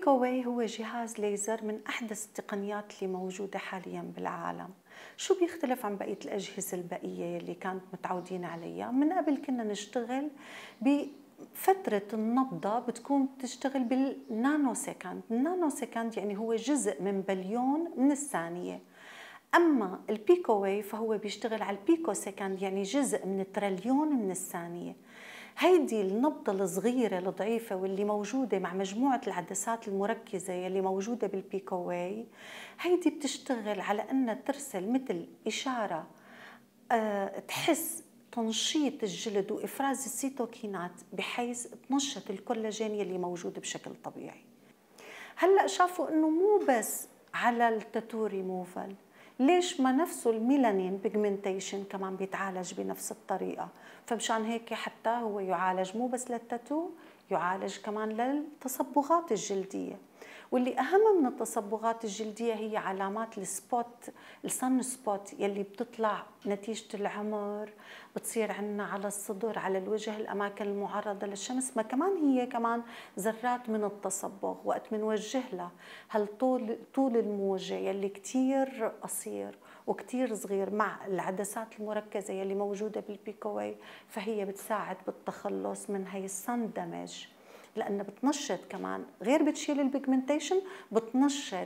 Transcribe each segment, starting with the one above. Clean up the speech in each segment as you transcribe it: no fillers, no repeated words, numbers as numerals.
البيكوواي هو جهاز ليزر من أحدث التقنيات اللي موجودة حالياً بالعالم. شو بيختلف عن بقية الأجهزة البقية اللي كانت متعودين عليها؟ من قبل كنا نشتغل بفترة النبضة بتكون بتشتغل بالنانو سكند. النانو سكند يعني هو جزء من بليون من الثانية. أما البيكوواي فهو بيشتغل على البيكو سكند، يعني جزء من تريليون من الثانية. هيدي النبضة الصغيرة الضعيفة واللي موجودة مع مجموعة العدسات المركزة يلي موجودة بالبيكوواي، هيدي بتشتغل على أنها ترسل مثل إشارة تحس تنشيط الجلد وإفراز السيتوكينات بحيث تنشط الكولاجين يلي موجود بشكل طبيعي. هلأ شافوا أنه مو بس على التاتو ريموفال، ليش ما نفسه الميلانين بيجمنتيشن كمان بيتعالج بنفس الطريقة. فمشان هيك حتى هو يعالج مو بس للتاتو، يعالج كمان للتصبغات الجلدية. واللي أهم من التصبغات الجلدية هي علامات السبوت، السن سبوت يلي بتطلع نتيجة العمر، بتصير عنا على الصدر، على الوجه، الأماكن المعرضة للشمس. ما كمان هي كمان ذرات من التصبغ وقت منوجه لها طول الموجة يلي كتير قصير وكتير صغير مع العدسات المركزة يلي موجودة بالبيكوواي، فهي بتساعد بالتخلص من هي السن دامج، لأنها بتنشط كمان، غير بتشيل البيجمنتيشن، بتنشط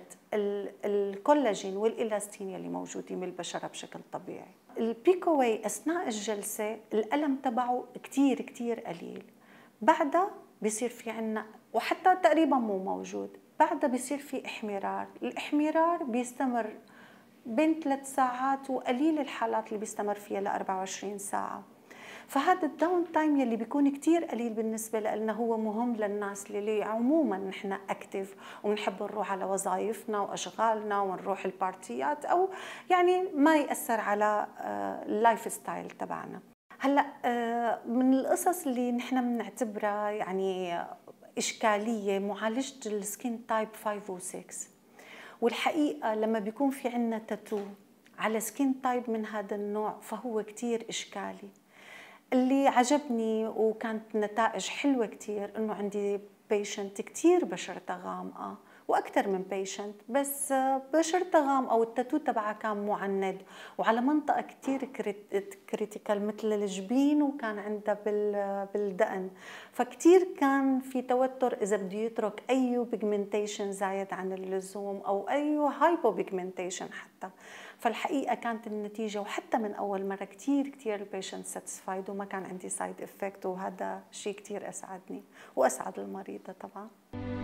الكولاجين والإلاستين يلي موجودين بالبشرة بشكل طبيعي. البيكوواي أثناء الجلسة الألم تبعه كتير كتير قليل، بعدها بيصير في عنا، وحتى تقريبا مو موجود، بعدها بيصير في احمرار. الاحمرار بيستمر بين 3 ساعات، وقليل الحالات اللي بيستمر فيها ل 24 ساعة. فهذا الداون تايم يلي بيكون كتير قليل بالنسبة لنا هو مهم للناس اللي عموما نحن اكتف وبنحب نروح على وظائفنا واشغالنا ونروح البارتيات، او يعني ما يأثر على اللايف ستايل تبعنا. هلا من القصص اللي نحن بنعتبرها يعني إشكالية معالجة السكين تايب 5 و 6. والحقيقة لما بيكون في عنا تاتو على سكين تايب من هذا النوع فهو كتير إشكالي. اللي عجبني وكانت نتائج حلوة كتير إنه عندي بيشنت كتير بشرتها غامقة، وأكثر من بيشنت، بس بشرتها غامقة والتاتو تبعها كان معند وعلى منطقة كتير كريتيكال مثل الجبين، وكان عندها بالدقن، فكتير كان في توتر إذا بده يترك أي بيجمنتيشن زايد عن اللزوم أو أي هايبو بيجمنتيشن حتى. فالحقيقة كانت النتيجة، وحتى من أول مرة كتير البيشنت ساتسفايد وما كان عندي سايد إفكت، وهذا شيء كتير أسعدني وأسعد المريضة طبعا.